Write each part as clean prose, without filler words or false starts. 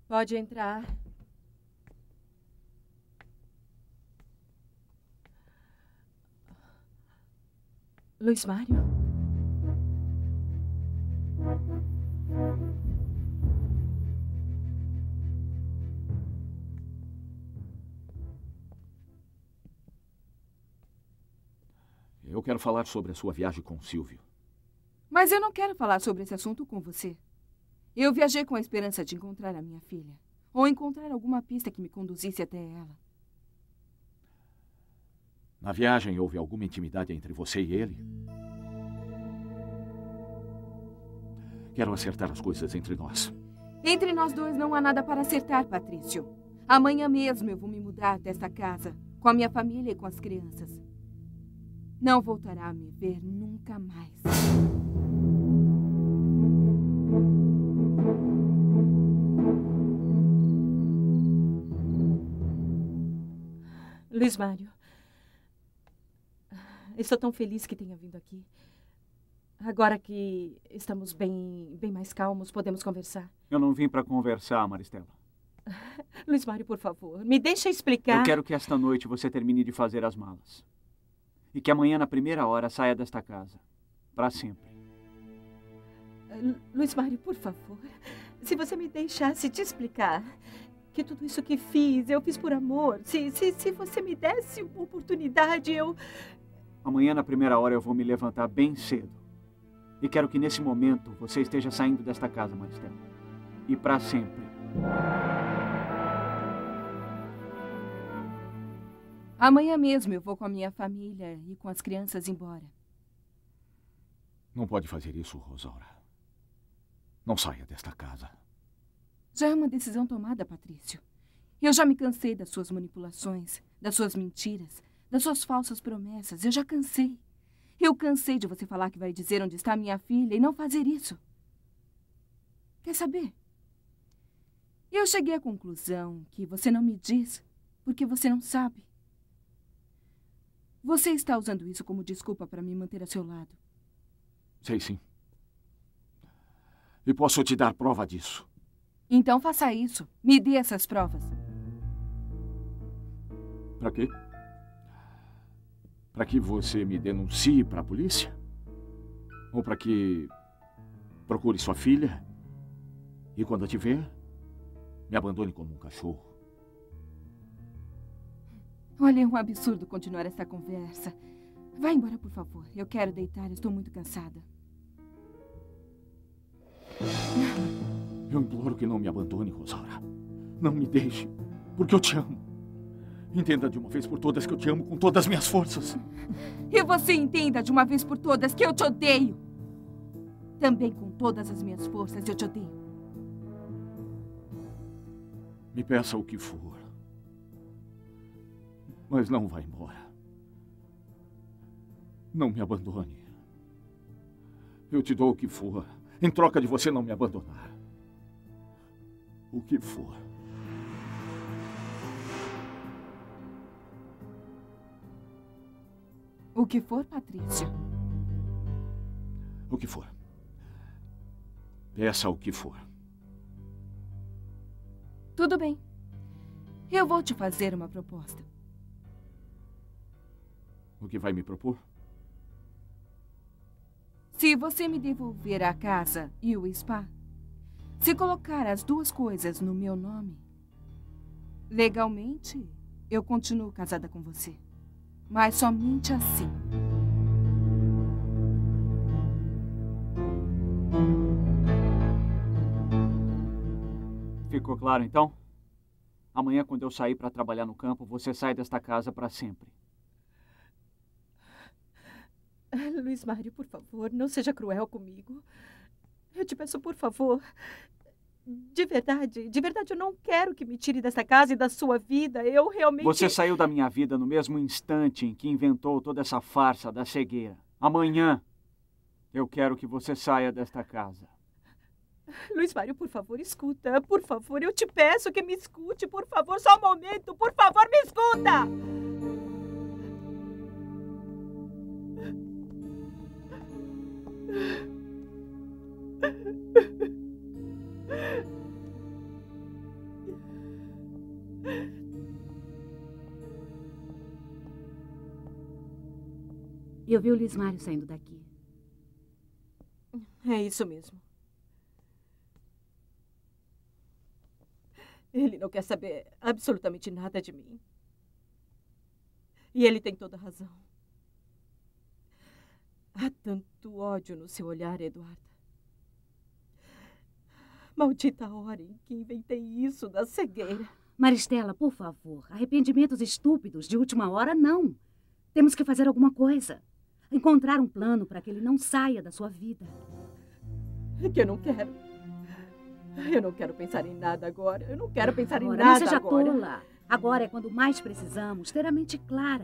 Pode entrar. Luiz Mário? Eu quero falar sobre a sua viagem com o Silvio. Mas eu não quero falar sobre esse assunto com você. Eu viajei com a esperança de encontrar a minha filha. Ou encontrar alguma pista que me conduzisse até ela. Na viagem, houve alguma intimidade entre você e ele? Quero acertar as coisas entre nós. Entre nós dois não há nada para acertar, Patrício. Amanhã mesmo eu vou me mudar desta casa, com a minha família e com as crianças. Não voltará a me ver nunca mais. Luiz Mário, estou tão feliz que tenha vindo aqui. Agora que estamos bem mais calmos, podemos conversar. Eu não vim para conversar, Maristela. Luiz Mário, por favor, me deixa explicar. Eu quero que esta noite você termine de fazer as malas. E que amanhã, na primeira hora, saia desta casa. Para sempre. Luiz Mário, por favor, se você me deixasse te explicar que tudo isso que fiz, eu fiz por amor. Se você me desse uma oportunidade, Amanhã, na primeira hora, eu vou me levantar bem cedo. E quero que, nesse momento, você esteja saindo desta casa, Maristela. E para sempre. Amanhã mesmo eu vou com a minha família e com as crianças embora. Não pode fazer isso, Rosaura. Não saia desta casa. Já é uma decisão tomada, Patrício. Eu já me cansei das suas manipulações, das suas mentiras, das suas falsas promessas. Eu já cansei. Eu cansei de você falar que vai dizer onde está minha filha e não fazer isso. Quer saber? Eu cheguei à conclusão que você não me diz porque você não sabe. Você está usando isso como desculpa para me manter a seu lado. Sei sim. E posso te dar prova disso. Então faça isso. Me dê essas provas. Para quê? Para que você me denuncie para a polícia? Ou para que procure sua filha e, quando a tiver, me abandone como um cachorro? Olha, é um absurdo continuar essa conversa. Vá embora, por favor. Eu quero deitar, estou muito cansada. Eu imploro que não me abandone, Rosaura. Não me deixe, porque eu te amo. Entenda de uma vez por todas que eu te amo com todas as minhas forças. E você entenda de uma vez por todas que eu te odeio. Também com todas as minhas forças eu te odeio. Me peça o que for. Mas não vá embora. Não me abandone. Eu te dou o que for, em troca de você não me abandonar. O que for. O que for, Patrício? O que for. Peça o que for. Tudo bem. Eu vou te fazer uma proposta. O que vai me propor? Se você me devolver a casa e o spa, se colocar as duas coisas no meu nome, legalmente, eu continuo casada com você. Mas somente assim. Ficou claro, então? Amanhã, quando eu sair para trabalhar no campo, você sai desta casa para sempre. Luiz Mário, por favor, não seja cruel comigo. Eu te peço, por favor. De verdade, eu não quero que me tire dessa casa e da sua vida. Eu realmente... Você saiu da minha vida no mesmo instante em que inventou toda essa farsa da cegueira. Amanhã, eu quero que você saia desta casa. Luiz Mário, por favor, escuta. Por favor, eu te peço que me escute. Por favor, só um momento. Por favor, me escuta. Eu vi o Luís Mário saindo daqui. É isso mesmo. Ele não quer saber absolutamente nada de mim. E ele tem toda a razão. Há tanto ódio no seu olhar, Eduarda. Maldita hora em que inventei isso da cegueira. Maristela, por favor, arrependimentos estúpidos de última hora, não. Temos que fazer alguma coisa. Encontrar um plano para que ele não saia da sua vida. É que eu não quero. Eu não quero pensar em nada agora. Eu não quero pensar em Não nada seja agora. tola. Agora é quando mais precisamos ter a mente clara.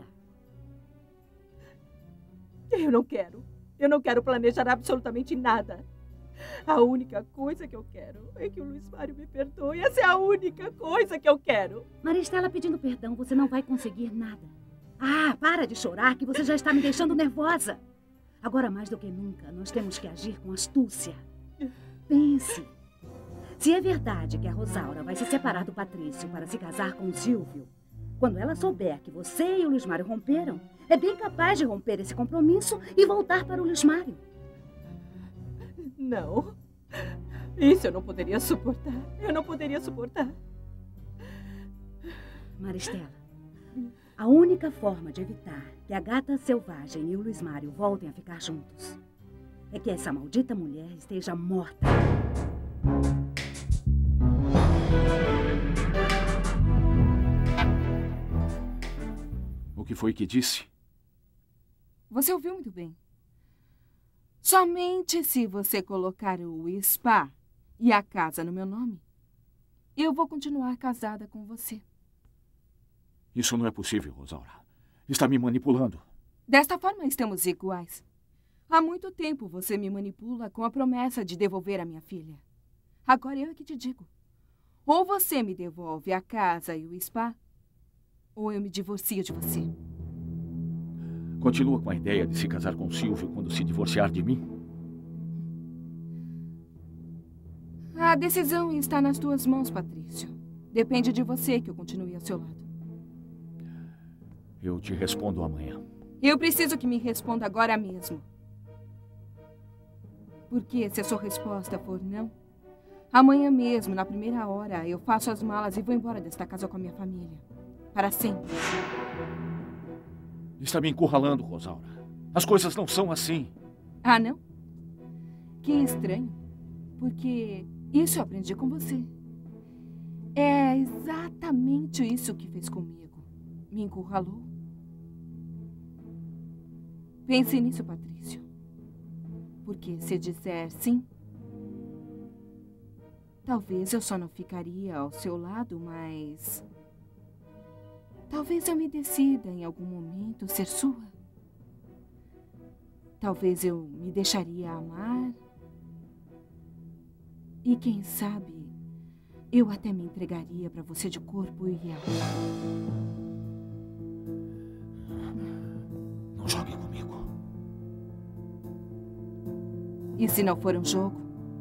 Eu não quero. Eu não quero planejar absolutamente nada. A única coisa que eu quero é que o Luís Mário me perdoe. Essa é a única coisa que eu quero. Maristela, pedindo perdão, você não vai conseguir nada. Ah, para de chorar, que você já está me deixando nervosa. Agora, mais do que nunca, nós temos que agir com astúcia. Pense. Se é verdade que a Rosaura vai se separar do Patrício para se casar com o Silvio, quando ela souber que você e o Luís Mário romperam, é bem capaz de romper esse compromisso e voltar para o Luís Mário. Não. Isso eu não poderia suportar. Eu não poderia suportar. Maristela, a única forma de evitar que a gata selvagem e o Luís Mário voltem a ficar juntos é que essa maldita mulher esteja morta. O que foi que disse? Você ouviu muito bem. Somente se você colocar o spa e a casa no meu nome, eu vou continuar casada com você. Isso não é possível, Rosaura. Está me manipulando. Desta forma, estamos iguais. Há muito tempo você me manipula com a promessa de devolver a minha filha. Agora eu é que te digo. Ou você me devolve a casa e o spa, ou eu me divorcio de você. Continua com a ideia de se casar com Silvio quando se divorciar de mim? A decisão está nas tuas mãos, Patrício. Depende de você que eu continue ao seu lado. Eu te respondo amanhã. Eu preciso que me responda agora mesmo. Porque se a sua resposta for não, amanhã mesmo, na primeira hora, eu faço as malas e vou embora desta casa com a minha família. Para sempre. Está me encurralando, Rosaura. As coisas não são assim. Ah, não? Que estranho. Porque isso eu aprendi com você. É exatamente isso que fez comigo. Me encurralou. Pense nisso, Patrício. Porque se disser sim, talvez eu só não ficaria ao seu lado, mas talvez eu me decida em algum momento ser sua. Talvez eu me deixaria amar. E quem sabe, eu até me entregaria para você de corpo e alma. Não jogue comigo. E se não for um jogo?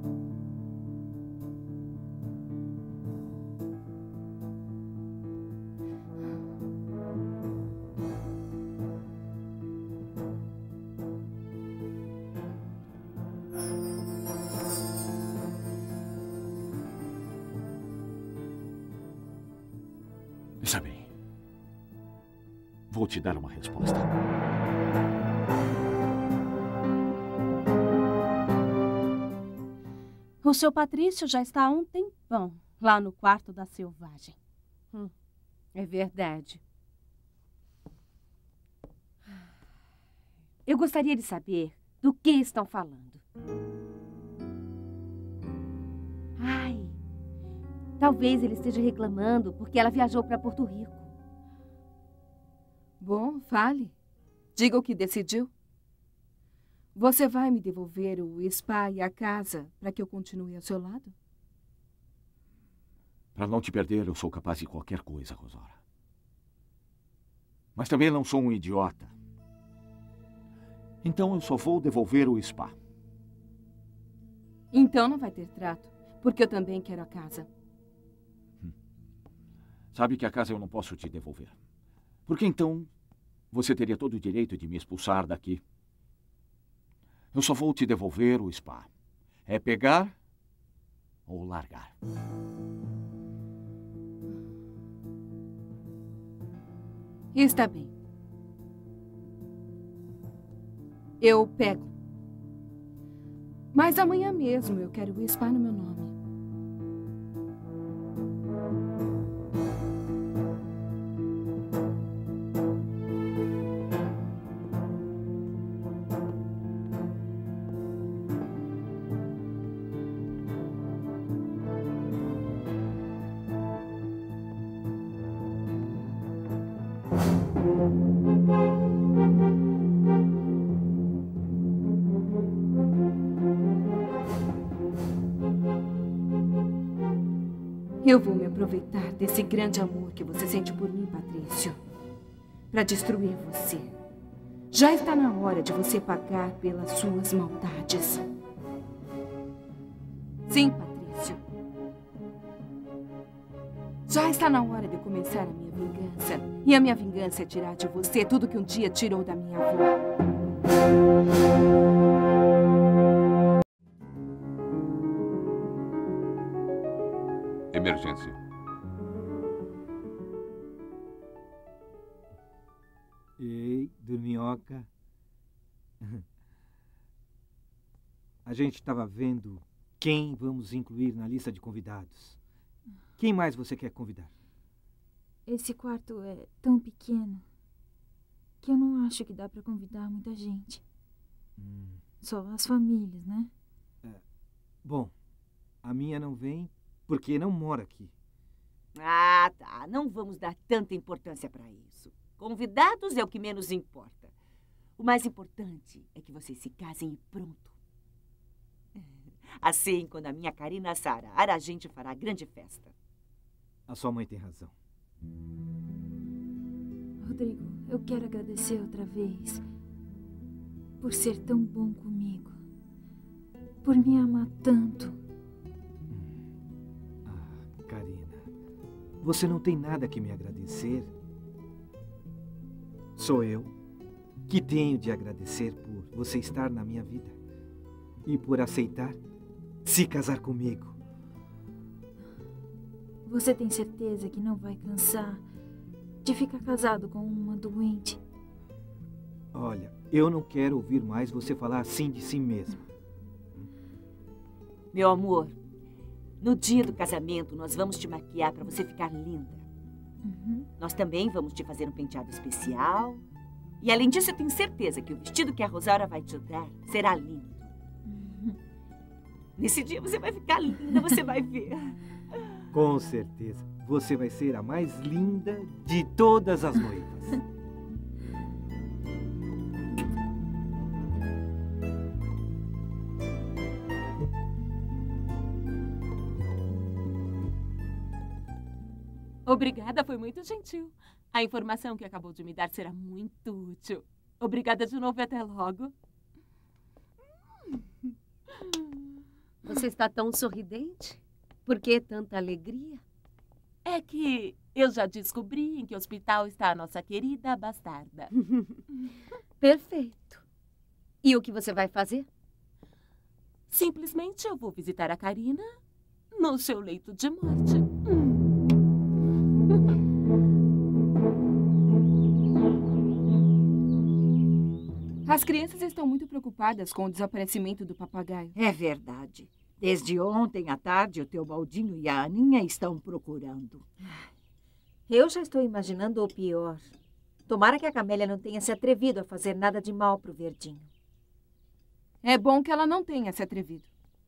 Está bem. Vou te dar uma resposta. O seu Patrício já está há um tempão lá no quarto da selvagem. É verdade. Eu gostaria de saber do que estão falando. Ai, talvez ele esteja reclamando porque ela viajou para Porto Rico. Bom, fale. Diga o que decidiu. Você vai me devolver o spa e a casa para que eu continue ao seu lado? Para não te perder, eu sou capaz de qualquer coisa, Rosaura. Mas também não sou um idiota. Então eu só vou devolver o spa. Então não vai ter trato, porque eu também quero a casa. Sabe que a casa eu não posso te devolver. Porque então você teria todo o direito de me expulsar daqui Eu só vou te devolver o spa. É pegar ou largar. Está bem. Eu pego. Mas amanhã mesmo eu quero o spa no meu nome. Eu vou me aproveitar desse grande amor que você sente por mim, Patrício, para destruir você. Já está na hora de você pagar pelas suas maldades. Sim, Patrício. Já está na hora de começar a minha vingança. E a minha vingança é tirar de você tudo que um dia tirou da minha avó. Emergência. Ei, dorminhoca. A gente estava vendo quem vamos incluir na lista de convidados. Quem mais você quer convidar? Esse quarto é tão pequeno que eu não acho que dá para convidar muita gente. Só as famílias, né? Bom, a minha não vem porque não mora aqui. Ah, tá. Não vamos dar tanta importância para isso. Convidados é o que menos importa. O mais importante é que vocês se casem e pronto. Assim, quando a minha Karina sarar, a gente fará grande festa. A sua mãe tem razão. Rodrigo, eu quero agradecer outra vez por ser tão bom comigo. Por me amar tanto. Karina, você não tem nada que me agradecer. Sou eu que tenho de agradecer por você estar na minha vida e por aceitar se casar comigo. Você tem certeza que não vai cansar de ficar casado com uma doente? Olha, eu não quero ouvir mais você falar assim de si mesmo. Meu amor, no dia do casamento, nós vamos te maquiar para você ficar linda. Nós também vamos te fazer um penteado especial. E, além disso, eu tenho certeza que o vestido que a Rosaura vai te dar será lindo. Nesse dia você vai ficar linda, você vai ver. Com certeza. Você vai ser a mais linda de todas as noivas. Obrigada, foi muito gentil. A informação que acabou de me dar será muito útil. Obrigada de novo e até logo. Você está tão sorridente? Por que tanta alegria? É que eu já descobri em que hospital está a nossa querida bastarda. Perfeito. E o que você vai fazer? Simplesmente eu vou visitar a Karina no seu leito de morte. As crianças estão muito preocupadas com o desaparecimento do papagaio. É verdade. Desde ontem à tarde, o Teobaldinho e a Aninha estão procurando. Eu já estou imaginando o pior. Tomara que a Camélia não tenha se atrevido a fazer nada de mal pro Verdinho. É bom que ela não tenha se atrevido.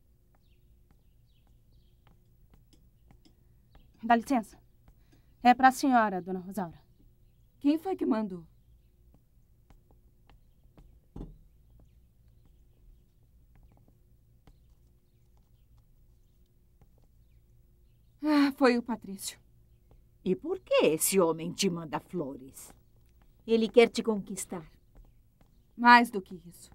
Dá licença. É para a senhora, dona Rosaura. Quem foi que mandou? Ah, foi o Patrício. E por que esse homem te manda flores? Ele quer te conquistar. Mais do que isso.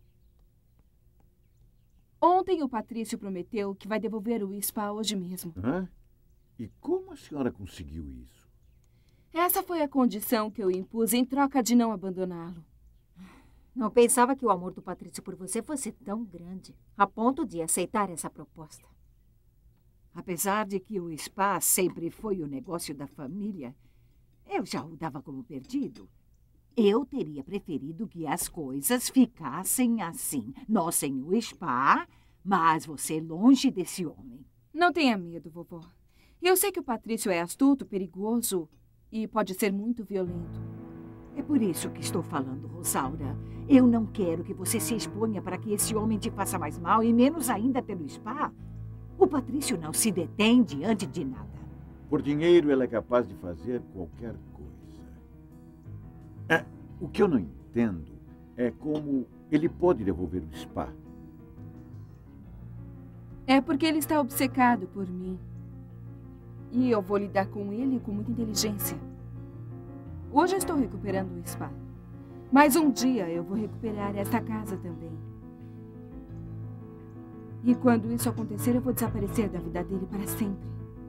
Ontem o Patrício prometeu que vai devolver o spa hoje mesmo. E como a senhora conseguiu isso? Essa foi a condição que eu impus em troca de não abandoná-lo. Não pensava que o amor do Patrício por você fosse tão grande, a ponto de aceitar essa proposta. Apesar de que o spa sempre foi o negócio da família, eu já o dava como perdido. Eu teria preferido que as coisas ficassem assim. Nós sem o spa, mas você longe desse homem. Não tenha medo, vovó. Eu sei que o Patrício é astuto, perigoso e pode ser muito violento. É por isso que estou falando, Rosaura. Eu não quero que você se exponha para que esse homem te faça mais mal, e menos ainda pelo spa. O Patrício não se detém diante de nada. Por dinheiro, ela é capaz de fazer qualquer coisa. O que eu não entendo é como ele pode devolver o spa. É porque ele está obcecado por mim. E eu vou lidar com ele com muita inteligência. Hoje eu estou recuperando o spa. Mas um dia eu vou recuperar esta casa também. E quando isso acontecer, eu vou desaparecer da vida dele para sempre.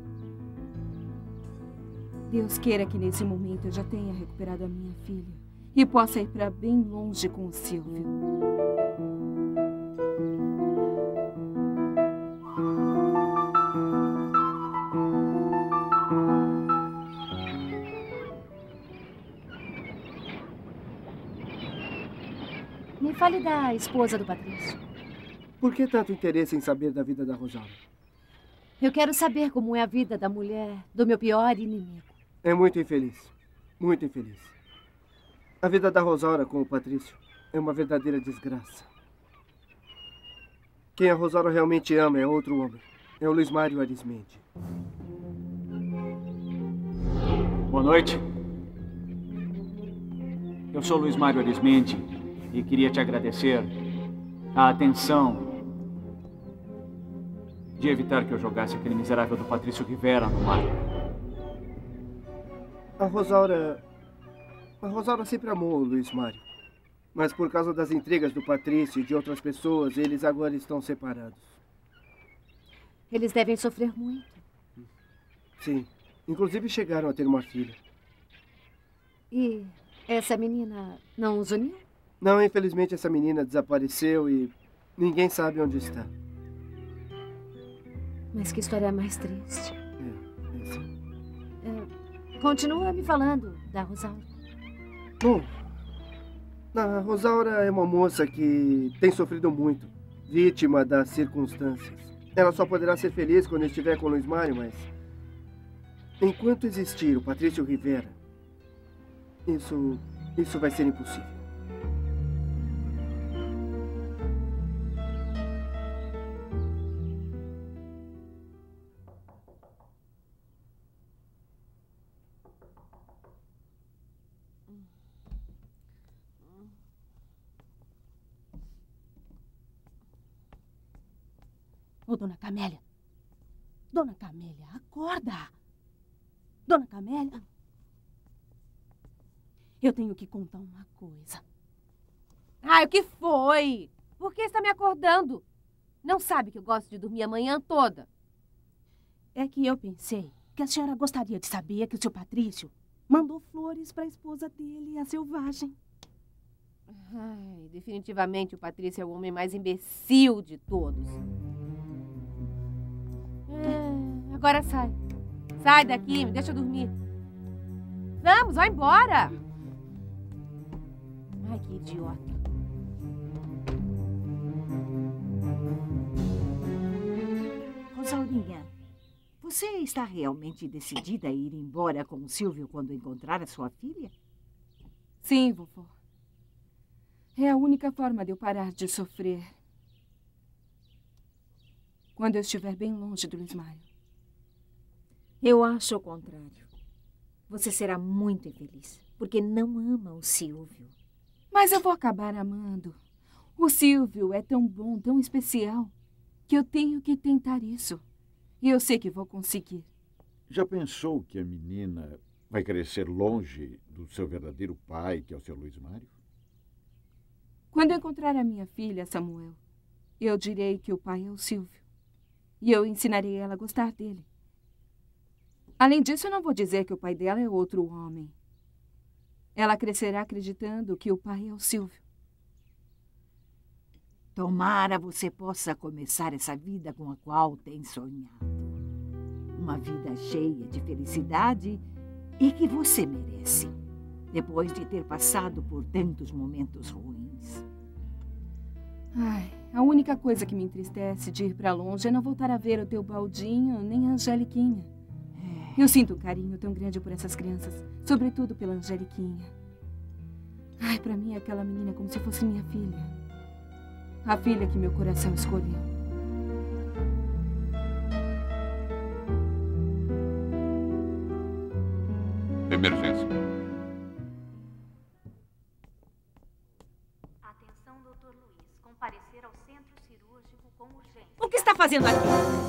Deus queira que nesse momento eu já tenha recuperado a minha filha e possa ir para bem longe com o Silvio. Me fale da esposa do Patrício. Por que tanto interesse em saber da vida da Rosaura? Eu quero saber como é a vida da mulher do meu pior inimigo. É muito infeliz. Muito infeliz. A vida da Rosaura com o Patrício é uma verdadeira desgraça. Quem a Rosaura realmente ama é outro homem. É o Luiz Mário Arismendi. Boa noite. Eu sou Luiz Mário Arismendi e queria te agradecer a atenção de evitar que eu jogasse aquele miserável do Patrício Rivera no mar. A Rosaura sempre amou o Luiz Mário. Mas por causa das intrigas do Patrício e de outras pessoas, eles agora estão separados. Eles devem sofrer muito. Sim. Inclusive chegaram a ter uma filha. E essa menina não os uniu? Não, infelizmente essa menina desapareceu e ninguém sabe onde está. Mas que história mais triste. Essa. Continua me falando da Rosaura. Bom, a Rosaura é uma moça que tem sofrido muito, vítima das circunstâncias. Ela só poderá ser feliz quando estiver com o Luiz Mário, mas enquanto existir o Patrício Rivera, isso vai ser impossível. Ô, Dona Camélia. Dona Camélia, acorda. Dona Camélia. Eu tenho que contar uma coisa. Ai, o que foi? Por que está me acordando? Não sabe que eu gosto de dormir a manhã toda? É que eu pensei que a senhora gostaria de saber que o seu Patrício mandou flores para a esposa dele, a Selvagem. Ai, definitivamente o Patrício é o homem mais imbecil de todos. Agora sai. Sai daqui, me deixa dormir. Vamos, vai embora. Ai, que idiota. Rosaurinha, você está realmente decidida a ir embora com o Silvio quando encontrar a sua filha? Sim, vovó. É a única forma de eu parar de sofrer. Quando eu estiver bem longe do Luiz Mário. Eu acho o contrário. Você será muito infeliz, porque não ama o Silvio. Mas eu vou acabar amando. O Silvio é tão bom, tão especial, que eu tenho que tentar isso. E eu sei que vou conseguir. Já pensou que a menina vai crescer longe do seu verdadeiro pai, que é o seu Luiz Mário? Quando eu encontrar a minha filha, Samuel, eu direi que o pai é o Silvio. E eu ensinarei ela a gostar dele. Além disso, eu não vou dizer que o pai dela é outro homem. Ela crescerá acreditando que o pai é o Silvio. Tomara você possa começar essa vida com a qual tem sonhado. Uma vida cheia de felicidade e que você merece, depois de ter passado por tantos momentos ruins. Ai, a única coisa que me entristece de ir pra longe é não voltar a ver o teu Baldinho nem a Angeliquinha. Eu sinto um carinho tão grande por essas crianças, sobretudo pela Angeliquinha. Ai, pra mim aquela menina é como se fosse minha filha. A filha que meu coração escolheu. Emergência. Atenção, Dr. Luiz. Comparecer ao centro cirúrgico com urgência. O que está fazendo aqui?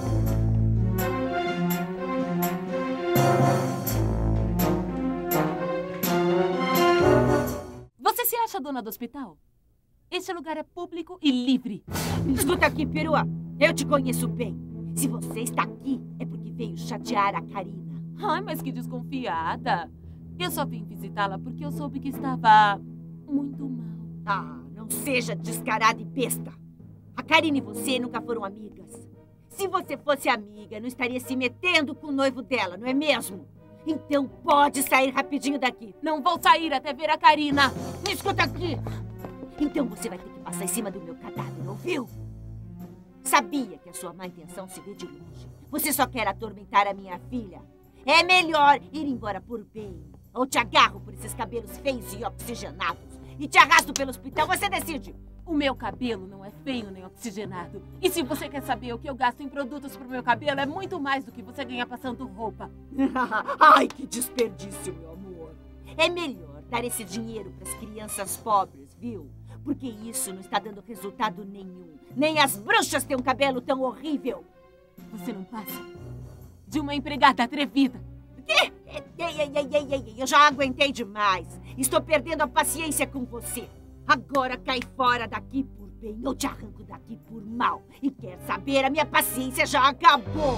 Você se acha dona do hospital? Este lugar é público e livre. Escuta aqui, perua. Eu te conheço bem. Se você está aqui, é porque veio chatear a Karina. Ai, mas que desconfiada. Eu só vim visitá-la porque eu soube que estava muito mal. Ah, não seja descarada e besta. A Karina e você nunca foram amigas. Se você fosse amiga, não estaria se metendo com o noivo dela, não é mesmo? Então pode sair rapidinho daqui. Não vou sair até ver a Karina. Me escuta aqui. Então você vai ter que passar em cima do meu cadáver, ouviu? Sabia que a sua má intenção se vê de longe. Você só quer atormentar a minha filha. É melhor ir embora por bem. Ou te agarro por esses cabelos feios e oxigenados e te arrasto pelo hospital. Você decide. O meu cabelo não é feio nem oxigenado. E se você quer saber o que eu gasto em produtos pro meu cabelo, é muito mais do que você ganha passando roupa. Ai, que desperdício, meu amor. É melhor dar esse dinheiro para as crianças pobres, viu? Porque isso não está dando resultado nenhum. Nem as bruxas têm um cabelo tão horrível. Você não passa de uma empregada atrevida. Quê? Ei, eu já aguentei demais. Estou perdendo a paciência com você. Agora cai fora daqui por bem ou te arranco daqui por mal. E quer saber, a minha paciência já acabou.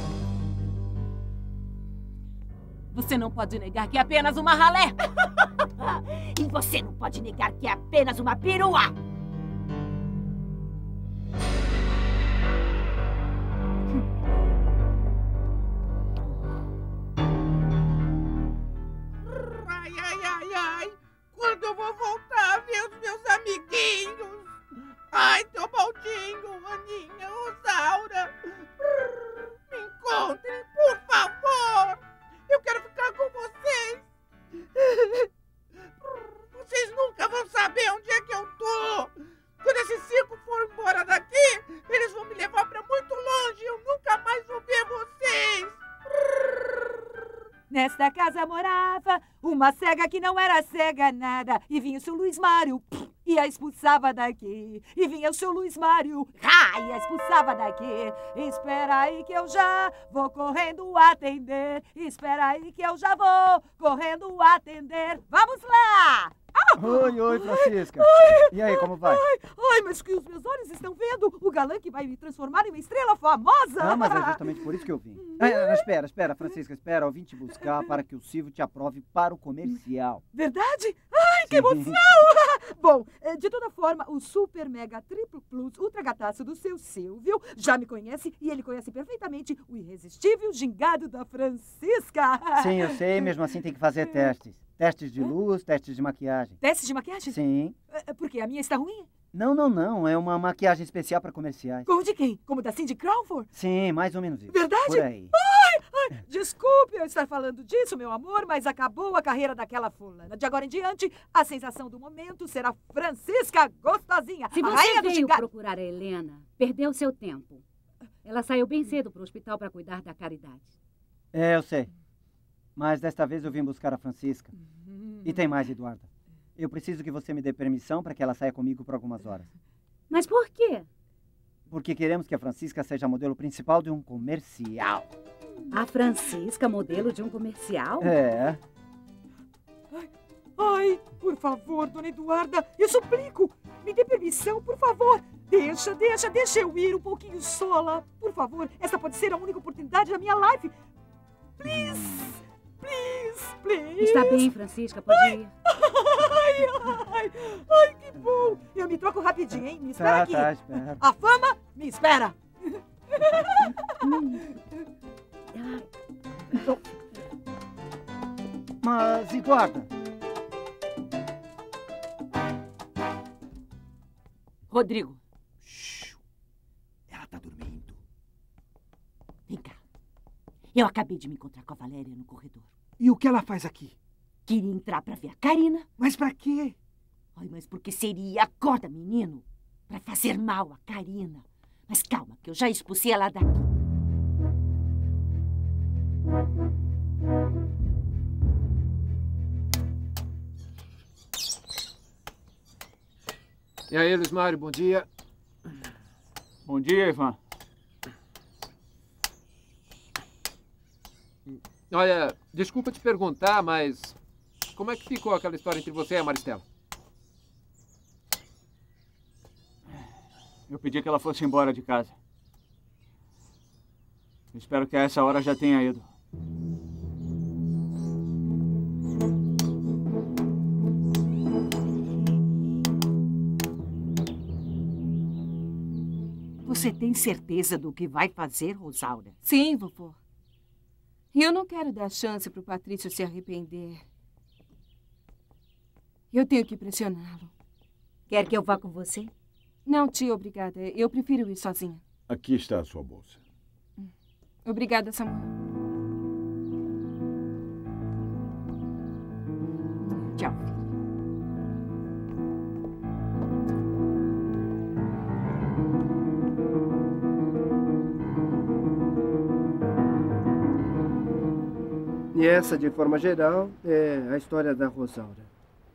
Você não pode negar que é apenas uma ralé. E você não pode negar que é apenas uma perua. Ai. Quando eu vou voltar a ver os meus amiguinhos? Ai, teu Baldinho, Aninha, Rosaura. Me encontrem, por favor. Eu quero ficar com vocês. Vocês nunca vão saber onde é que eu tô. Quando esse circo for embora daqui, eles vão me levar pra muito longe. Eu nunca mais vou ver vocês. Nesta casa morava uma cega que não era cega nada. E vinha o seu Luiz Mário e a expulsava daqui. E vinha o seu Luiz Mário e a expulsava daqui. Espera aí que eu já vou correndo atender. Espera aí que eu já vou correndo atender. Vamos lá! Oi, Francisca. E aí, como vai? Ai, mas que os meus olhos estão vendo o galã que vai me transformar em uma estrela famosa. Ah, mas é justamente por isso que eu vim. Espera, Francisca, espera. Eu vim te buscar para que o Silvio te aprove para o comercial. Verdade? Ai, que emoção! Bom, de toda forma, o super mega triplo plus ultra gataço do seu Silvio já me conhece e ele conhece perfeitamente o irresistível gingado da Francisca. Sim, eu sei, mesmo assim tem que fazer testes. Testes de luz, testes de maquiagem. Testes de maquiagem? Sim. Por quê? A minha está ruim? Não. É uma maquiagem especial para comerciais. Como de quem? Como da Cindy Crawford? Sim, mais ou menos isso. Verdade? Por aí. Ai, desculpe eu estar falando disso, meu amor, mas acabou a carreira daquela fulana. De agora em diante, a sensação do momento será Francisca Gostosinha. Se você veio procurar a Helena, perdeu seu tempo. Ela saiu bem cedo para o hospital para cuidar da Caridade. Eu sei. Mas desta vez eu vim buscar a Francisca. E tem mais, Eduarda. Eu preciso que você me dê permissão para que ela saia comigo por algumas horas. Mas por quê? Porque queremos que a Francisca seja a modelo principal de um comercial. A Francisca, modelo de um comercial? É. Ai, por favor, dona Eduarda, eu suplico. Me dê permissão, por favor. Deixa eu ir um pouquinho sola. Por favor, essa pode ser a única oportunidade da minha life. Please. Está bem, Francisca, pode ir. Ai, Ai, que bom. Eu me troco rapidinho, hein? Me espera aqui. Espera. A fama me espera. Mas, Eduarda... Rodrigo. Ela tá dormindo. Vem cá. Eu acabei de me encontrar com a Valéria no corredor. E o que ela faz aqui? Queria entrar pra ver a Karina. Mas pra quê? Ai, mas porque seria, acorda, menino, pra fazer mal a Karina. Mas calma, que eu já expulsei ela daqui. E aí, Luiz Mário, bom dia. Bom dia, Ivan. Olha, desculpa te perguntar, mas como é que ficou aquela história entre você e a Maristela? Eu pedi que ela fosse embora de casa. Espero que a essa hora já tenha ido. Você tem certeza do que vai fazer, Rosaura? Sim, vovô. E eu não quero dar chance para o Patrício se arrepender. Eu tenho que pressioná-lo. Quer que eu vá com você? Não, tia, obrigada. Eu prefiro ir sozinha. Aqui está a sua bolsa. Obrigada, Samuel. Tchau. E essa, de forma geral, é a história da Rosaura.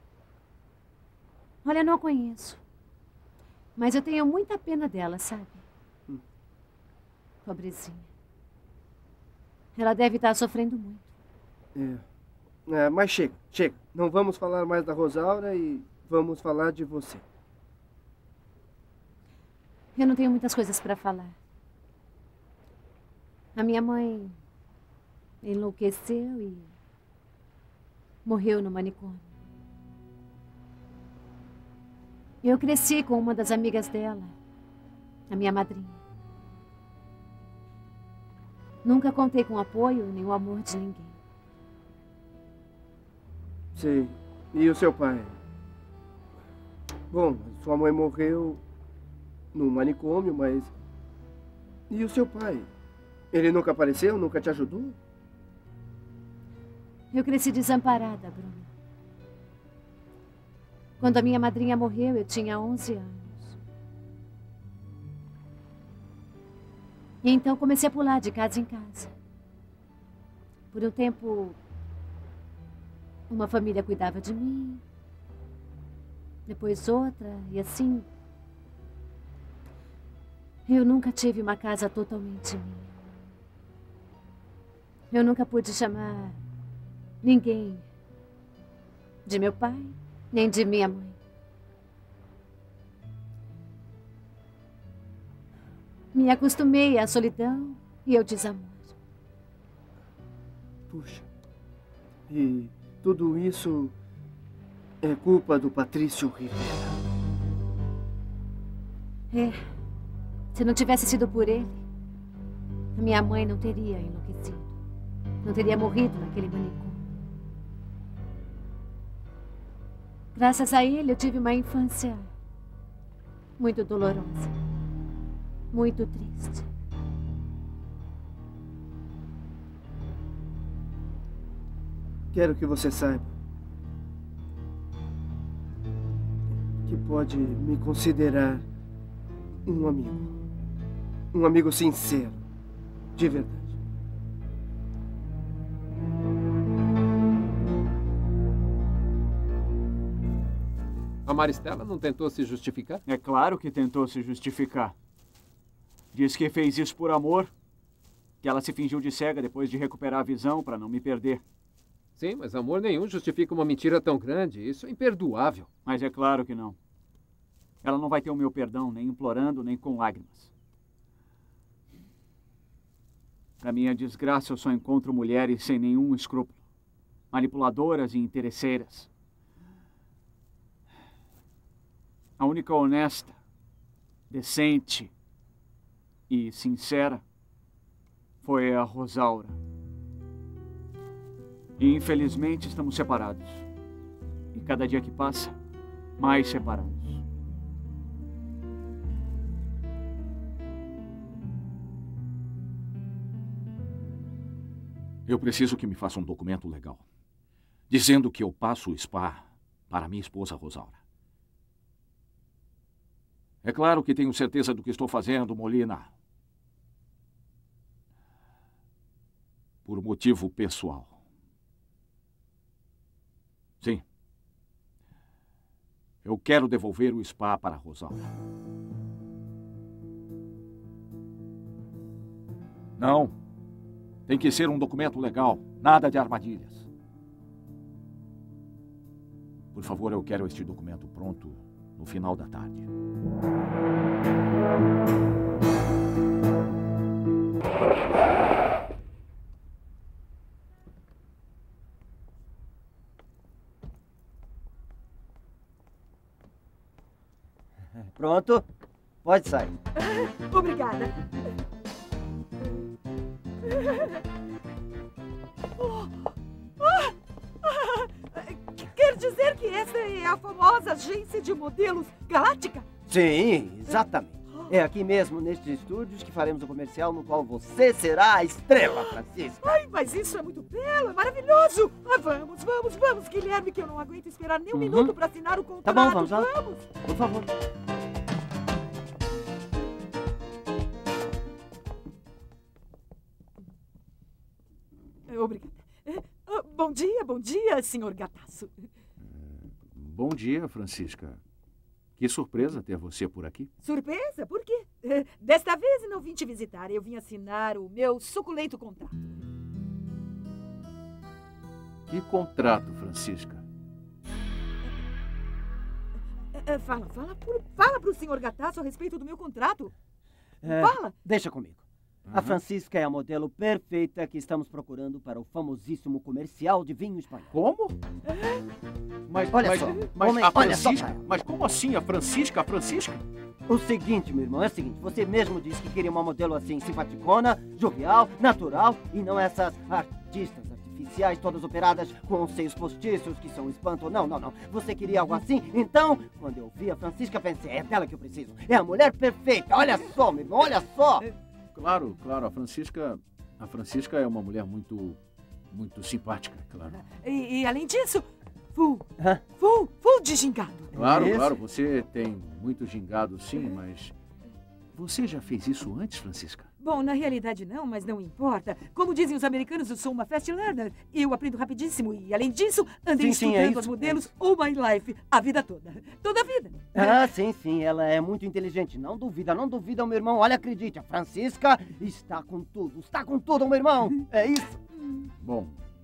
Olha, não a conheço. Mas eu tenho muita pena dela, sabe? Pobrezinha. Ela deve estar sofrendo muito. Mas chega. Não vamos falar mais da Rosaura e vamos falar de você. Eu não tenho muitas coisas para falar. A minha mãe enlouqueceu e morreu no manicômio. Eu cresci com uma das amigas dela, a minha madrinha. Nunca contei com o apoio nem o amor de ninguém. Sim. E o seu pai? Bom, sua mãe morreu no manicômio, mas... E o seu pai? Ele nunca apareceu? Nunca te ajudou? Eu cresci desamparada, Bruno. Quando a minha madrinha morreu, eu tinha 11 anos. E então comecei a pular de casa em casa. Por um tempo, uma família cuidava de mim, depois outra, e assim... Eu nunca tive uma casa totalmente minha. Eu nunca pude chamar ninguém de meu pai, nem de minha mãe. Me acostumei à solidão e ao desamor. Puxa. E tudo isso é culpa do Patrício Rivera. Se não tivesse sido por ele, a minha mãe não teria enlouquecido. Não teria morrido naquele manicômio. Graças a ele, eu tive uma infância muito dolorosa. Muito triste. Quero que você saiba que pode me considerar um amigo. Um amigo sincero, de verdade. A Maristela não tentou se justificar? É claro que tentou se justificar. Diz que fez isso por amor, que ela se fingiu de cega depois de recuperar a visão para não me perder. Sim, mas amor nenhum justifica uma mentira tão grande. Isso é imperdoável. Mas é claro que não. Ela não vai ter o meu perdão, nem implorando, nem com lágrimas. Para minha desgraça, eu só encontro mulheres sem nenhum escrúpulo. Manipuladoras e interesseiras. A única honesta, decente e sincera foi a Rosaura. E infelizmente estamos separados. E cada dia que passa, mais separados. Eu preciso que me faça um documento legal, dizendo que eu passo o spa para minha esposa Rosaura. É claro que tenho certeza do que estou fazendo, Molina. Por motivo pessoal. Sim. Eu quero devolver o spa para a Rosaura. Não. Tem que ser um documento legal. Nada de armadilhas. Por favor, eu quero este documento pronto no final da tarde. Pronto? Pode sair. Obrigada. Quer dizer que essa é a famosa agência de modelos Galáctica? Sim, exatamente. É aqui mesmo, nestes estúdios, que faremos o comercial no qual você será a estrela, Francisca. Ai, mas isso é muito belo, é maravilhoso. Vamos, Guilherme, que eu não aguento esperar nem um minuto para assinar o contrato. Tá bom, vamos lá. Por favor. Obrigada. Bom dia, senhor Gataço. Bom dia, Francisca. Que surpresa ter você por aqui. Surpresa? Por quê? Desta vez não vim te visitar, eu vim assinar o meu suculento contrato. Que contrato, Francisca? Fala pro senhor Gataço a respeito do meu contrato. Fala. Deixa comigo. A Francisca é a modelo perfeita que estamos procurando para o famosíssimo comercial de vinho espanhol. Como? Mas como assim a Francisca? O seguinte, meu irmão, é o seguinte. Você mesmo disse que queria uma modelo assim, simpaticona, jovial, natural, e não essas artistas artificiais, todas operadas com seios postiços, que são um espanto. Não. Você queria algo assim? Então, quando eu vi a Francisca, pensei, é dela que eu preciso. É a mulher perfeita. Olha só, meu irmão, olha só. Claro. A Francisca é uma mulher muito simpática, claro. E além disso, full de gingado. Claro, você tem muito gingado, sim, mas você já fez isso antes, Francisca? Bom, na realidade não, mas não importa. Como dizem os americanos, eu sou uma fast learner. Eu aprendo rapidíssimo e, além disso, andei estudando as modelos all my life, a vida toda. Toda a vida. Sim, ela é muito inteligente. Não duvida, meu irmão. Olha, acredite, a Francisca está com tudo, meu irmão. É isso. Bom,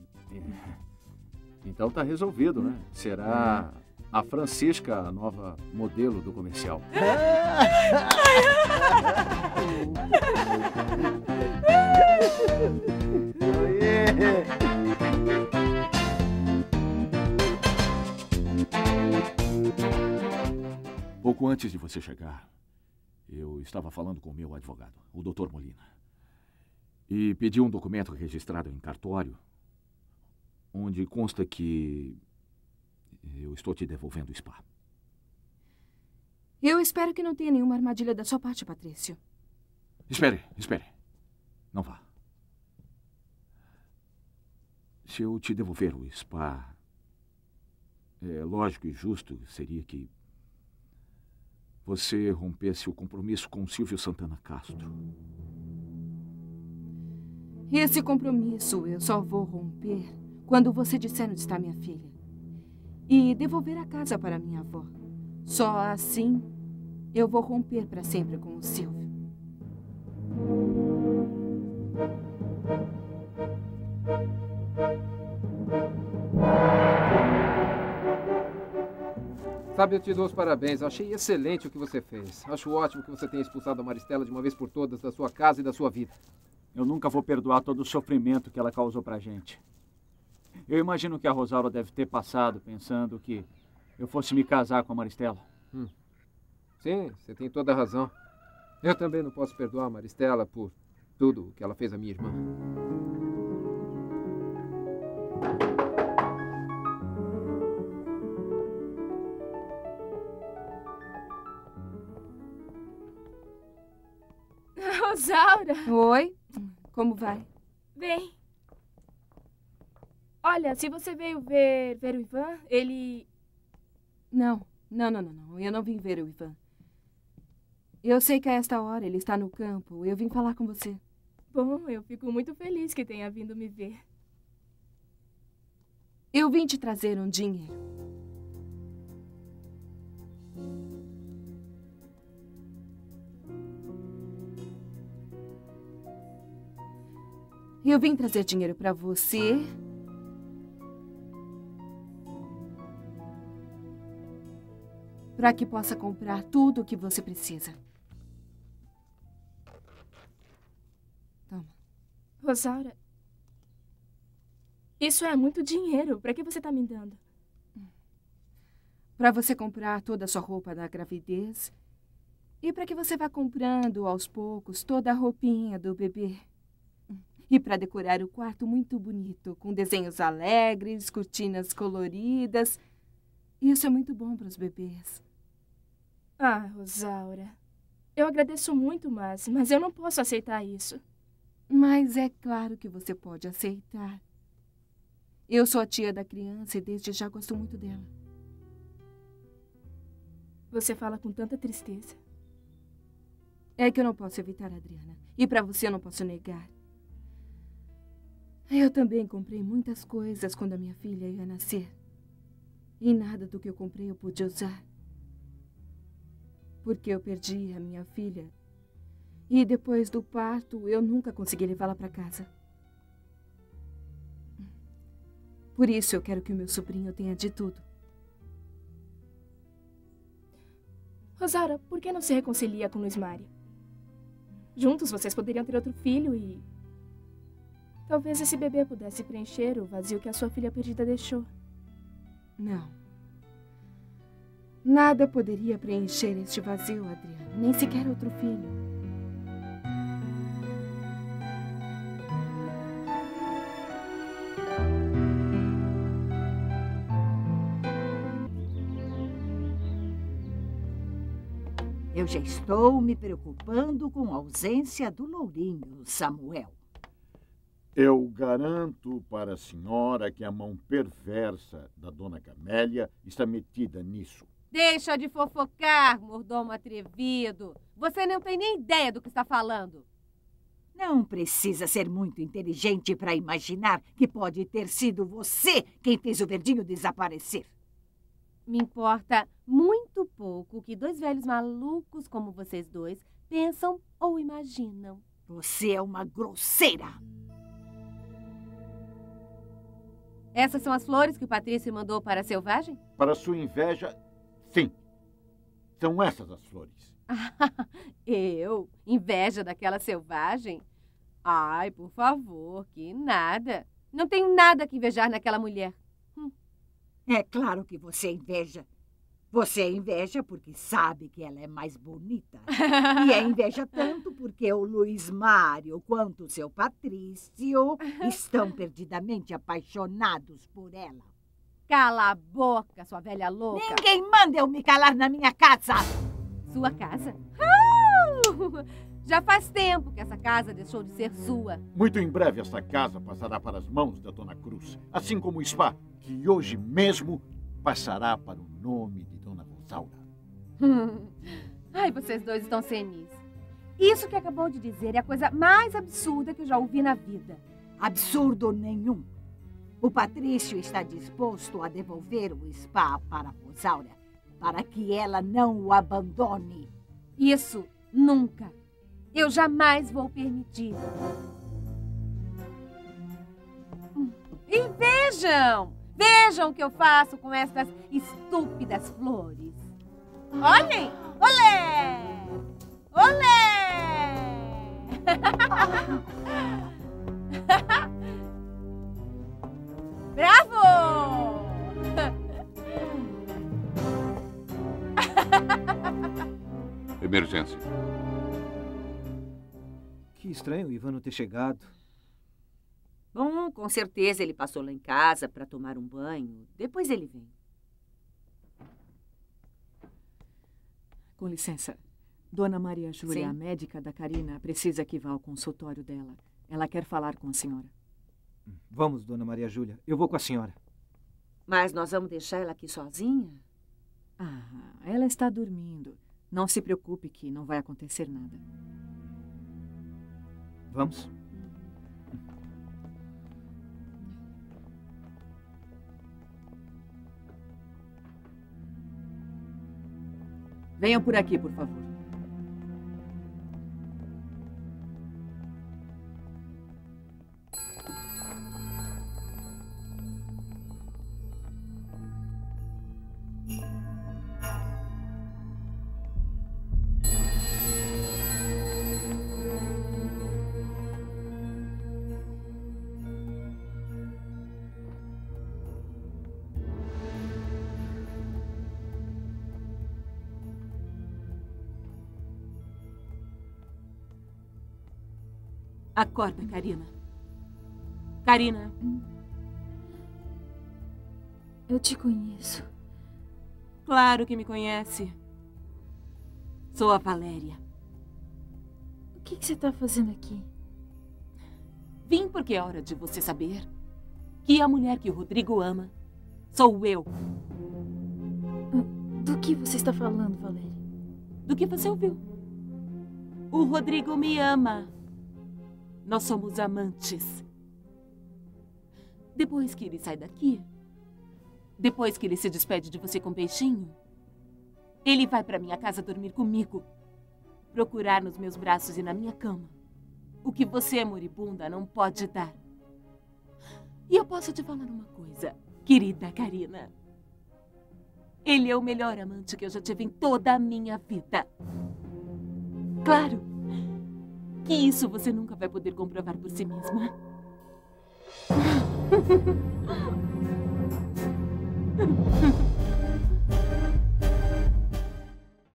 então tá resolvido, né? Será a Francisca a nova modelo do comercial. Pouco antes de você chegar, eu estava falando com o meu advogado, o Dr. Molina, e pedi um documento registrado em cartório, onde consta que eu estou te devolvendo o spa. Eu espero que não tenha nenhuma armadilha da sua parte, Patrício. Espere. Não vá. Se eu te devolver o spa, lógico e justo seria que você rompesse o compromisso com o Silvio Santana Castro. Esse compromisso eu só vou romper quando você disser onde está minha filha e devolver a casa para minha avó. Só assim eu vou romper para sempre com o Silvio. Sabe, eu te dou os parabéns. Achei excelente o que você fez. Acho ótimo que você tenha expulsado a Maristela de uma vez por todas da sua casa e da sua vida. Eu nunca vou perdoar todo o sofrimento que ela causou pra gente. Eu imagino que a Rosaura deve ter passado pensando que eu fosse me casar com a Maristela. Sim, você tem toda a razão. Eu também não posso perdoar a Maristela por tudo o que ela fez à minha irmã. Rosaura! Oi? Como vai? Bem. Olha, se você veio ver o Ivan, ele... Não. Eu não vim ver o Ivan. Eu sei que a esta hora ele está no campo. Eu vim falar com você. Bom, eu fico muito feliz que tenha vindo me ver. Eu vim te trazer um dinheiro. Eu vim trazer dinheiro para você. Para que possa comprar tudo o que você precisa. Toma. Rosaura, isso é muito dinheiro. Para que você está me dando? Para você comprar toda a sua roupa da gravidez. E para que você vá comprando, aos poucos, toda a roupinha do bebê. E para decorar o quarto muito bonito, com desenhos alegres, cortinas coloridas. Isso é muito bom para os bebês. Ah, Rosaura, eu agradeço muito, mas eu não posso aceitar isso. Mas é claro que você pode aceitar. Eu sou a tia da criança e desde já gosto muito dela. Você fala com tanta tristeza. É que eu não posso evitar, Adriana. E para você eu não posso negar. Eu também comprei muitas coisas quando a minha filha ia nascer. E nada do que eu comprei eu pude usar. Porque eu perdi a minha filha. E depois do parto, eu nunca consegui levá-la para casa. Por isso eu quero que o meu sobrinho tenha de tudo. Rosaura, por que não se reconcilia com Luiz Mário? Juntos vocês poderiam ter outro filho e... talvez esse bebê pudesse preencher o vazio que a sua filha perdida deixou. Não. Nada poderia preencher este vazio, Adriana. Nem sequer outro filho. Eu já estou me preocupando com a ausência do Lourinho, Samuel. Eu garanto para a senhora que a mão perversa da dona Camélia está metida nisso. Deixa de fofocar, mordomo atrevido. Você não tem nem ideia do que está falando. Não precisa ser muito inteligente para imaginar que pode ter sido você quem fez o Verdinho desaparecer. Me importa muito pouco o que dois velhos malucos como vocês dois pensam ou imaginam. Você é uma grosseira. Essas são as flores que o Patrício mandou para a selvagem? Para sua inveja, sim. São essas as flores. Eu? Inveja daquela selvagem? Ai, por favor, que nada. Não tenho nada que invejar naquela mulher. É claro que você inveja. Você inveja porque sabe que ela é mais bonita. E é inveja tanto porque o Luiz Mário quanto o seu Patrício estão perdidamente apaixonados por ela. Cala a boca, sua velha louca. Ninguém manda eu me calar na minha casa. Sua casa? Já faz tempo que essa casa deixou de ser sua. Muito em breve essa casa passará para as mãos da Dona Cruz. Assim como o spa, que hoje mesmo passará para o nome de Dona Rosaura. Ai, vocês dois estão senis. Isso que acabou de dizer é a coisa mais absurda que eu já ouvi na vida. Absurdo nenhum. O Patrício está disposto a devolver o spa para a Rosaura, para que ela não o abandone. Isso nunca. Eu jamais vou permitir. E vejam! Vejam o que eu faço com estas estúpidas flores. Olhem! Olé! Olé! Bravo! Emergência. Que estranho o Ivan não ter chegado. Bom, com certeza ele passou lá em casa para tomar um banho. Depois ele vem. Com licença. Dona Maria Júlia, Sim. a médica da Karina, precisa que vá ao consultório dela. Ela quer falar com a senhora. Vamos, Dona Maria Júlia. Eu vou com a senhora. Mas nós vamos deixar ela aqui sozinha? Ah, ela está dormindo. Não se preocupe que não vai acontecer nada. Vamos? Venham por aqui, por favor. Acorda, Karina. Karina. Eu te conheço. Claro que me conhece. Sou a Valéria. O que você está fazendo aqui? Vim porque é hora de você saber que a mulher que o Rodrigo ama sou eu. Do que você está falando, Valéria? Do que você ouviu. O Rodrigo me ama. Nós somos amantes. Depois que ele sai daqui, depois que ele se despede de você com um beijinho, ele vai para minha casa dormir comigo, procurar nos meus braços e na minha cama o que você, moribunda, não pode dar. E eu posso te falar uma coisa, querida Karina. Ele é o melhor amante que eu já tive em toda a minha vida. Claro que isso você nunca vai poder comprovar por si mesma.